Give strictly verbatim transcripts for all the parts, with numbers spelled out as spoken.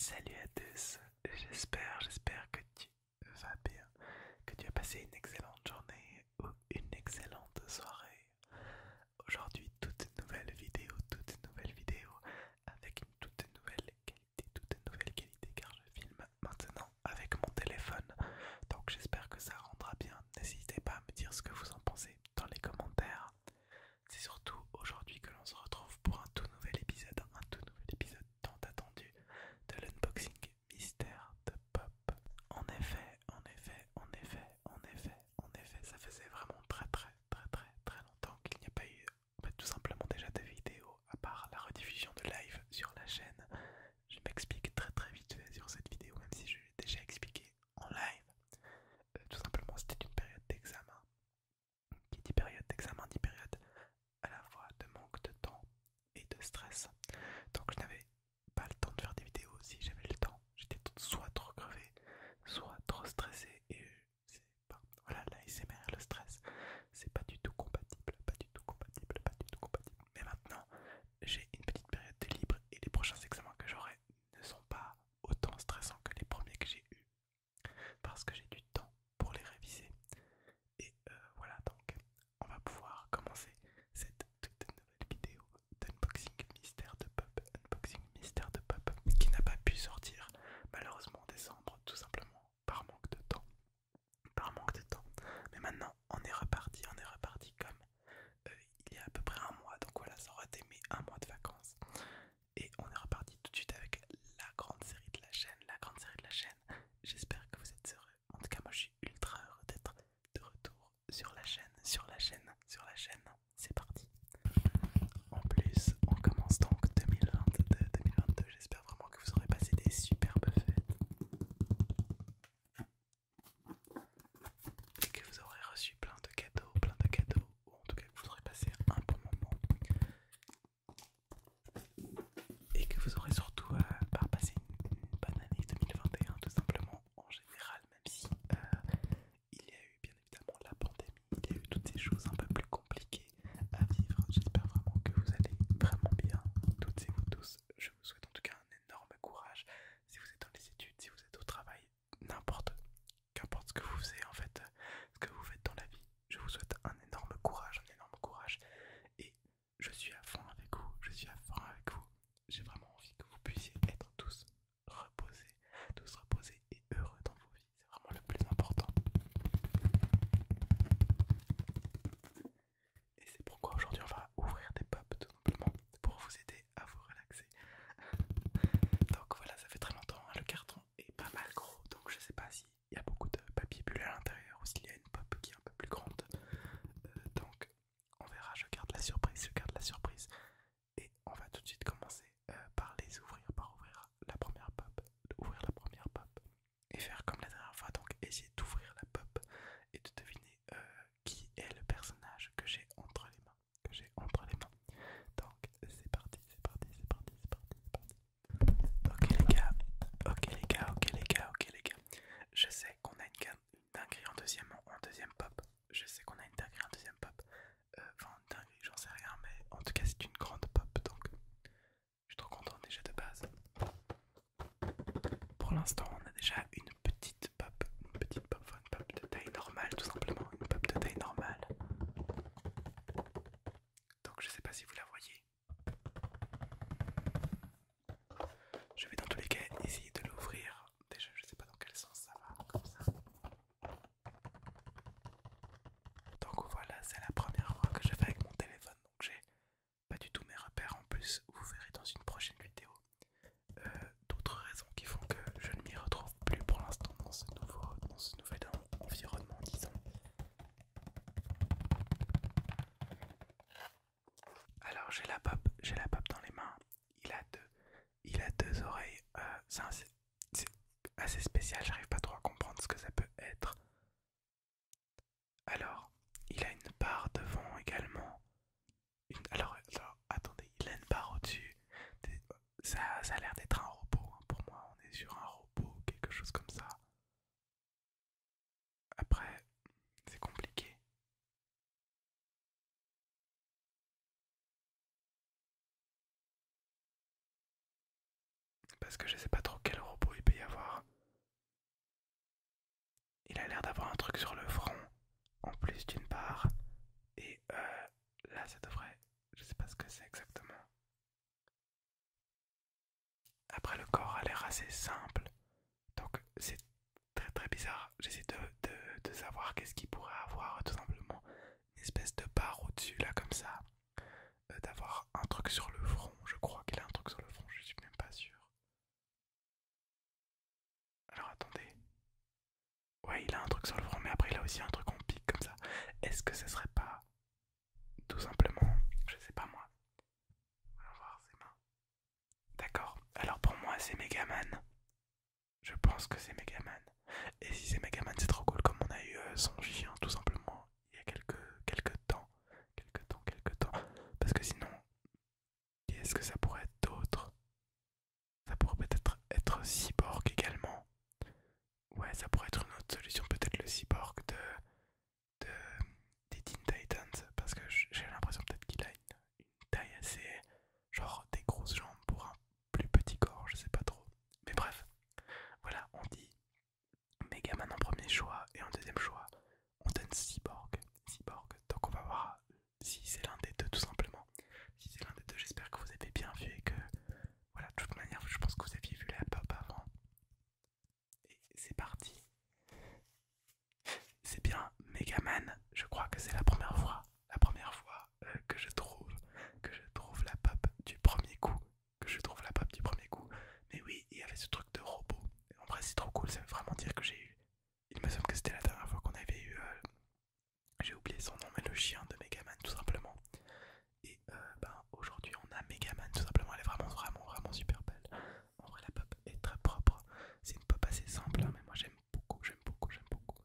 Salut à tous, j'espère, j'espère que tu vas bien, que tu as passé une excellente journée ou une excellente soirée. Aujourd'hui, toute nouvelle vidéo, toute nouvelle vidéo avec une toute nouvelle qualité, toute nouvelle qualité car je filme maintenant avec mon téléphone. Donc j'espère que ça rendra bien. N'hésitez pas à me dire ce que vous en pensez dans les commentaires. C'est surtout aujourd'hui que l'on se retrouve pour un tout nouvel épisode, un tout nouvel épisode tant attendu de l'unboxing mystère de Pop. En effet, en effet, en effet, en effet, en effet, ça faisait vraiment très très très très très longtemps qu'il n'y a pas eu bah, tout simplement déjà de vidéos à part la rediffusion de live sur la chaîne. Je m'explique très très vite fait sur cette vidéo même si je l'ai déjà expliqué en live. Euh, tout simplement c'était une période d'examen. Qui dit période d'examen dit période à la fois de manque de temps et de stress. Donc je n'avais pas le temps de faire des vidéos. Si j'avais le temps, j'étais soit trop crevé, soit trop stressé. Et c'est pas, voilà, la S M R, le stress, c'est pas du tout compatible, pas du tout compatible, pas du tout compatible. Mais maintenant, j'ai une petite période de libre et les prochains examens que j'aurai ne sont pas autant stressants que les premiers que j'ai eus parce que j'ai du temps pour les réviser. Et euh, voilà, donc on va pouvoir commencer cette toute nouvelle vidéo d'unboxing mystère de Pop, unboxing mystère de Pop, qui n'a pas pu sortir malheureusement en décembre, tout simplement par manque de temps, par manque de temps. Mais maintenant, on est reparti, on est reparti comme euh, il y a à peu près un mois, donc voilà, ça aurait été mes un mois de vacances. Et on est reparti tout de suite avec la grande série de la chaîne, la grande série de la chaîne. J'espère que vous êtes heureux. En tout cas, moi je suis ultra heureux d'être de retour sur la chaîne, sur la chaîne, sur la chaîne. C'est parti. En plus, on commence donc deux mille vingt-deux, deux mille vingt-deux. J'espère vraiment que vous aurez passé des superbes fêtes et que vous aurez reçu plein de cadeaux, plein de cadeaux, ou en tout cas que vous aurez passé un bon moment et que vous aurez surtout euh, bah, passé une, une bonne année deux mille vingt et un tout simplement en général, même si euh, il y a eu bien évidemment la pandémie, il y a eu toutes ces choses un peu plus compliquées à vivre. J'espère vraiment que vous allez vraiment bien, toutes et vous tous. Je vous souhaite en tout cas un énorme courage si vous êtes dans les études, si vous êtes au travail, n'importe, qu'importe ce que vous faisiez en fait, ce que vous faites dans la vie. Je vous souhaite un énorme courage, un énorme courage et je suis à fond avec vous, je suis à fond avec vous. J'ai vraiment envie que vous puissiez être tous reposés, tous reposés et heureux dans vos vies. C'est vraiment le plus important. Et c'est pourquoi aujourd'hui on va ouvrir des pops tout simplement pour vous aider à vous relaxer. Donc voilà, ça fait très longtemps, hein, le carton est pas mal gros, donc je sais pas s'il y a beaucoup de papier bulle à l'intérieur ou s'il y a une pop qui est un peu plus grande. Euh, donc on verra, je garde la surprise, je garde la surprise. Et on va tout de suite commencer euh, par les ouvrir, par ouvrir la première pop, ouvrir la première pop et faire comme la dernière fois, donc essayer d'ouvrir la pop et de deviner euh, qui est le personnage que j'ai entre les mains, que j'ai entre les mains. Donc c'est parti, c'est parti, c'est parti, c'est parti, c'est parti. Ok les gars, ok les gars, ok les gars, ok les gars. Je sais qu'on a une, une dinguerie en deuxième, en deuxième pop. Je sais qu'on a une dinguerie en deuxième pop. Euh, Enfin, une dinguerie, j'en sais rien, mais en tout cas c'est une grande pop, donc je suis trop content déjà de base. Pour l'instant, on a déjà une petite pop, une petite pop, enfin une pop de taille normale, tout simplement, une pop de taille normale. Donc je sais pas si vous la voyez. Je vais dans tous les cas essayer de l'ouvrir. Déjà, je sais pas dans quel sens ça va, comme ça. Donc voilà, c'est la première fois que je fais avec mon téléphone, donc j'ai pas du tout mes repères en plus. Vous verrez dans une prochaine vidéo euh, d'autres raisons qui font que je ne m'y retrouve plus pour l'instant dans ce nouveau, dans ce nouvel environnement, disons. Alors j'ai la pop, j'ai la pop dans les mains. Il a deux, il a deux oreilles. Euh, c'est assez, c'est assez spécial. J'arrive pas trop à comprendre ce que ça peut être. Alors, il a une barre devant également. Une, alors, alors, attendez, il a une barre au-dessus. Ça, ça a l'air d'être un robot. Hein. Pour moi, on est sur un robot, quelque chose comme ça. Après, c'est compliqué. Parce que je sais pas trop quel d'avoir un truc sur le front, en plus d'une part, et euh, là ça devrait, je sais pas ce que c'est exactement. Après le corps a l'air assez simple, donc c'est très très bizarre. J'essaie de, de, de savoir qu'est-ce qu'il pourrait avoir, tout simplement une espèce de barre au-dessus là comme ça, euh, d'avoir un truc sur le front. Je crois qu'il a un truc sur le front, je suis même pas sûr. Alors attendez. Ouais, il a un truc sur le front, mais après il a aussi un truc en pique comme ça. Est-ce que ce serait pas tout simplement, je sais pas moi. On va voir ses mains. D'accord. Alors pour moi c'est Megaman. Je pense que c'est Megaman. Et si c'est Megaman, c'est trop cool comme on a eu euh, son chien tout simplement il y a quelques, quelques temps. Quelques temps, quelques temps. Parce que sinon, qu'est-ce que ça pourrait être d'autre? Ça pourrait peut-être être Cyborg également. Ouais, ça pourrait être une autre solution, peut-être le Cyborg de, de des Teen Titans. Parce que j'ai l'impression peut-être qu'il a une, une taille assez, genre des grosses jambes pour un plus petit corps, je sais pas trop. Mais bref, voilà, on dit Megaman en premier choix et en deuxième choix, on donne Cyborg. Cyborg. Donc on va voir si c'est l'un des deux tout simplement. Si c'est l'un des deux, j'espère que vous avez bien vu et que voilà, de toute manière, je pense que vous aviez vu la pop avant. Et c'est parti. C'est bien Megaman. Je crois que c'est la première fois, la première fois euh, que je trouve que je trouve la pop du premier coup, que je trouve la pop du premier coup. Mais oui, il y avait ce truc de robot. En vrai, c'est trop cool. Ça veut vraiment dire que j'ai eu. Il me semble que c'était la dernière fois qu'on avait eu. Euh, j'ai oublié son nom, mais le chien de Megaman tout simplement. Et euh, ben aujourd'hui on a Megaman tout simplement. Elle est vraiment vraiment vraiment super belle. En vrai la pop est très propre. C'est une pop assez simple, hein, mais moi j'aime beaucoup, j'aime beaucoup, j'aime beaucoup.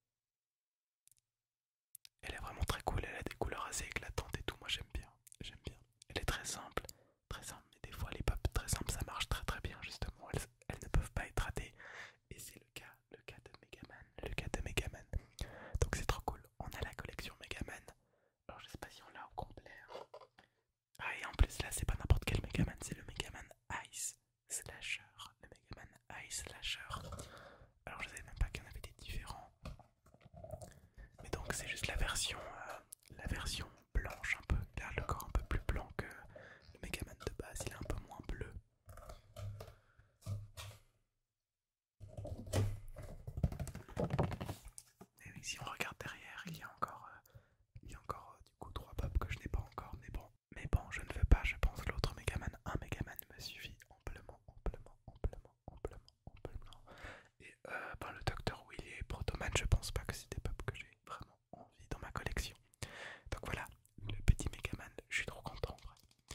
Elle est vraiment très cool. Elle a des couleurs assez éclatantes et tout. Moi j'aime bien, j'aime bien. Elle est très simple, très simple. Mais des fois les pop très simples ça marche très très bien justement. Elles, elles ne peuvent pas être ratées. Et c'est le cas, le cas de Megaman, le cas de Megaman. Donc c'est trop cool. On a la collection Megaman. Alors je sais pas si on l'a au complet. Ah et en plus là c'est pas n'importe quel Megaman, c'est le Megaman Ice Slasher. Le Megaman Ice Slasher. Alors je savais même pas qu'il y en avait des différents. Mais donc c'est juste la version euh, la version blanche un peu. Il a le corps un peu plus blanc que le Megaman de base, il est un peu moins bleu. Et oui, si on regarde derrière, il y a encore, euh, il y a encore euh, du coup trois pops que je n'ai pas encore, mais bon. Mais bon, je ne veux pas, je pense l'autre Megaman. Un Megaman me suffit amplement, amplement, amplement, amplement, amplement. Et euh, ben, le docteur Willy et Protoman, je pense pas que c'est des pops que j'ai vraiment envie dans ma collection. Donc voilà, le petit Megaman, je suis trop content en vrai.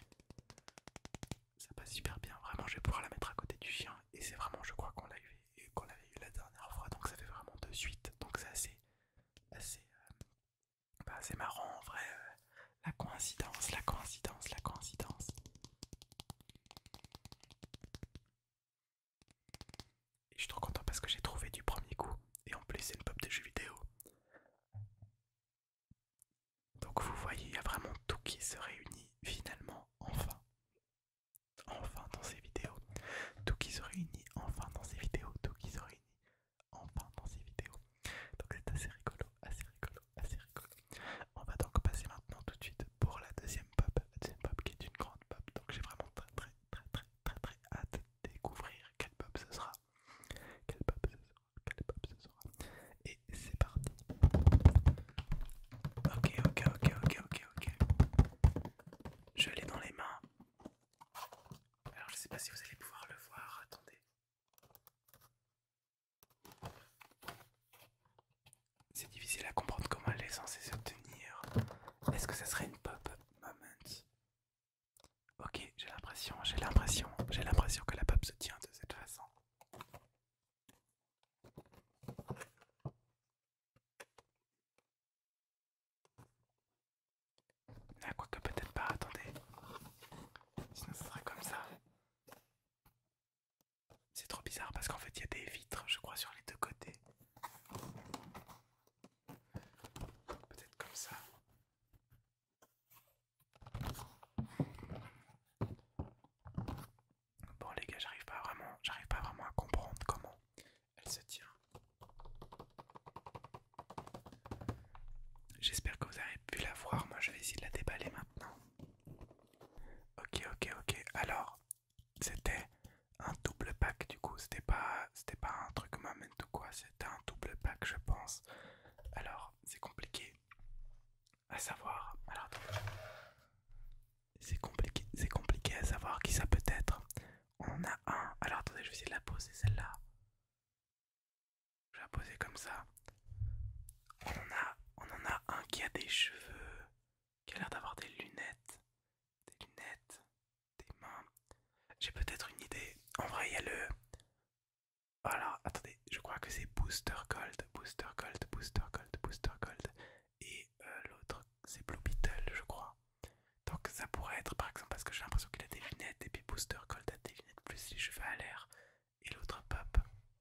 Ça passe super bien, vraiment je vais pouvoir la mettre à côté du chien. Et c'est vraiment, je crois qu'on l'a eu et qu'on l'avait eu la dernière fois, donc ça fait vraiment de suite. Donc c'est assez, assez, euh, bah, assez marrant en vrai. Euh, la coïncidence, la coïncidence, la coïncidence. Et je suis trop content parce que j'ai trouvé du premier coup. Et en plus c'est une pop de jeux vidéo. Donc vous voyez, il y a vraiment tout qui se réunit finalement, enfin. Enfin dans ces vidéos. Tout qui se réunit enfin dans ces vidéos. Tout qui se réunit enfin dans ces vidéos. Donc c'est assez rigolo, assez rigolo, assez rigolo. On va donc passer maintenant tout de suite pour la deuxième pop. La deuxième pop qui est une grande pop. Donc j'ai vraiment très très très très très très hâte de découvrir quelle pop ce sera. Quelle pop ce sera. Quelle pop ce sera. Et c'est parti. Ok, ok, ok, ok, ok, ok. Je l'ai dans les mains. Alors je sais pas si vous allez pouvoir le voir. Attendez. C'est difficile à comprendre comment elle est censée se tenir. Est-ce que ça serait une pop moment? Ok, j'ai l'impression, j'ai l'impression, j'ai l'impression que la pop se tient de cette façon. Ah, quoique peut-être pas, attendez. Sinon ça serait comme ça. C'est trop bizarre parce qu'en fait il y a des vitres, je crois, sur les deux côtés. Peut-être comme ça. Bon les gars, j'arrive pas vraiment, j'arrive pas vraiment à comprendre comment elle se tient. je vais essayer de la déballer maintenant. Ok, ok, ok. Alors, c'était un double pack du coup. C'était pas, c'était pas un truc moment ou quoi. C'était un double pack, je pense. Alors, c'est compliqué à savoir. Alors, attendez. C'est compliqué, c'est compliqué à savoir qui ça peut être. On en a un. Alors, attendez, je vais essayer de la poser celle-là. Je vais la poser comme ça. On en a, on en a un qui a des cheveux, qui a l'air d'avoir des lunettes, des lunettes, des mains. J'ai peut-être une idée. En vrai, il y a le. Alors, attendez, je crois que c'est Booster Gold, Booster Gold, Booster Gold, Booster Gold. Et euh, l'autre, c'est Blue Beetle, je crois. Donc, ça pourrait être par exemple parce que j'ai l'impression qu'il a des lunettes, et puis Booster Gold a des lunettes plus les cheveux à l'air. Et l'autre pop.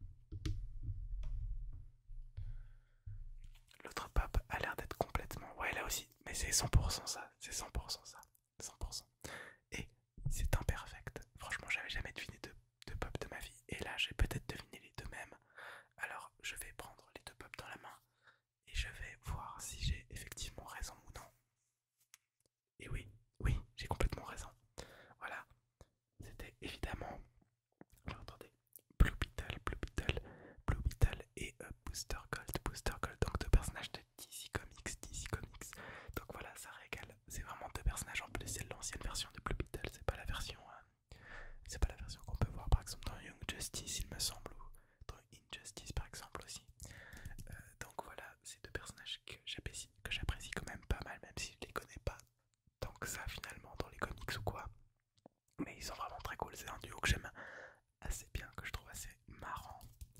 L'autre pop a l'air d'être complètement. Ouais, là aussi. Mais c'est cent pour cent ça. C'est cent pour cent ça. cent pour cent. Et c'est imperfect. Franchement, j'avais jamais deviné deux, deux pop de ma vie. Et là, j'ai peut-être deviné les deux mêmes. Alors, je vais prendre les deux pop dans la main. Et je vais voir si j'ai effectivement raison ou non. Et oui, oui, j'ai complètement raison. Voilà. C'était évidemment. Alors, attendez. Blue Beetle, Blue Beetle, Blue Beetle et euh, Booster Gold, Booster Gold, donc deux personnages de D C Comics, D C Comics. Donc voilà, ça régale. C'est vraiment deux personnages en plus. C'est l'ancienne version de Blue Beetle, c'est pas la version, euh, c'est pas la version qu'on peut voir par exemple dans Young Justice, il me semble, ou dans Injustice par exemple aussi. Euh, donc voilà, c'est deux personnages que j'apprécie, que j'apprécie quand même pas mal, même si je les connais pas tant que ça finalement dans les comics ou quoi. Mais ils sont vraiment très cool. C'est un duo que j'aime assez bien, que je trouve assez marrant.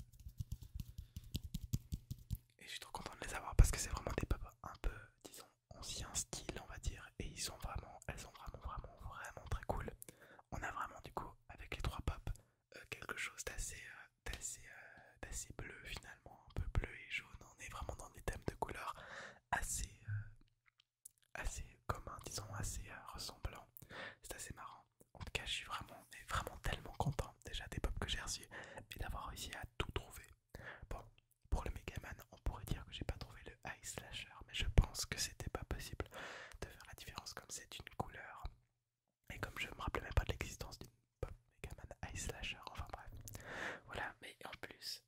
Et je suis trop content de les avoir parce que c'est vraiment des pop un peu, disons, ancien style, on va dire. Et ils sont vraiment, elles sont vraiment, vraiment, vraiment très cool. On a vraiment, du coup, avec les trois pop, euh, quelque chose d'assez, euh, d'assez, euh, d'assez bleu finalement, un peu bleu et jaune. On est vraiment dans des thèmes de couleurs assez, euh, assez communs, disons, assez euh, ressemblants. C'est assez marrant. En tout cas, je suis vraiment, mais vraiment tellement content déjà des pop que j'ai reçus et d'avoir réussi à tout trouver. Bon, pour le Megaman, on pourrait dire que j'ai pas trouvé le Eye Slasher, mais je pense que c'était pas possible de faire la différence comme c'est une couleur. Et comme je me rappelais même pas de l'existence d'une pop Megaman Eye Slasher, enfin bref. Voilà, mais en plus,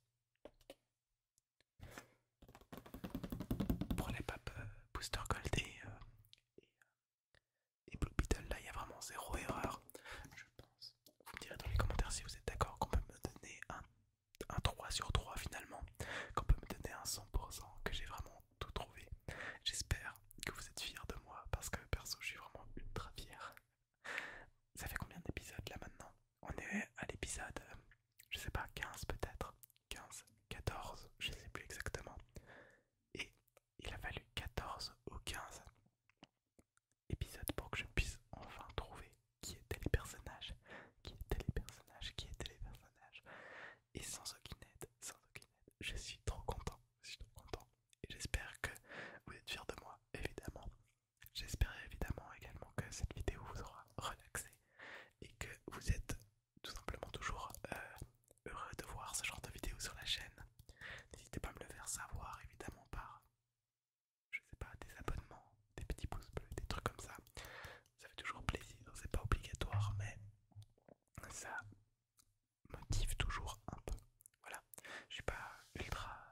pour les pop euh, Booster Gold et, euh, et, et Blue Beetle, là il y a vraiment zéro erreur, je pense. Vous me direz dans les commentaires si vous êtes d'accord qu'on peut me donner un, un trois sur trois finalement, qu'on peut me donner un cent pour cent, que j'ai vraiment tout trouvé. J'espère que vous êtes fiers de moi parce que perso je suis vraiment ultra fier. Ça fait combien d'épisodes là maintenant? On est à l'épisode, euh, je sais pas, quinze peut-être, quinze, quatorze, je sais plus exactement. Et il a fallu quatorze ou quinze épisodes pour que je puisse enfin trouver qui étaient les personnages, qui étaient les personnages, qui étaient les personnages. Et sans aucune aide, sans aucune aide, je suis trop content, je suis trop content. Et j'espère que vous êtes fiers de moi, évidemment. J'espère évidemment également que cette vidéo vous aura relaxé et que vous êtes tout simplement toujours euh, heureux de voir ce genre de vidéos sur la chaîne. N'hésitez pas à me le faire savoir évidemment par, je sais pas, des abonnements, des petits pouces bleus, des trucs comme ça. Ça fait toujours plaisir, c'est pas obligatoire mais ça motive toujours un peu. Voilà, je suis pas ultra,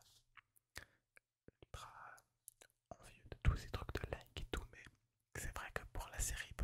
ultra envieux de tous ces trucs de like et tout, mais c'est vrai que pour la série